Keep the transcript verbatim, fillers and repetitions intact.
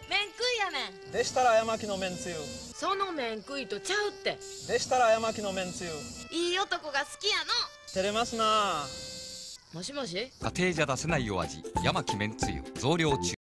麺食いやねん。 でしたら山木の麺つゆ。 その麺食いとちゃうって。 でしたら山木の麺つゆ。 いい男が好きやの。 照れますな。 もしもし。 家庭じゃ出せないお味、山木めんつゆ増量中。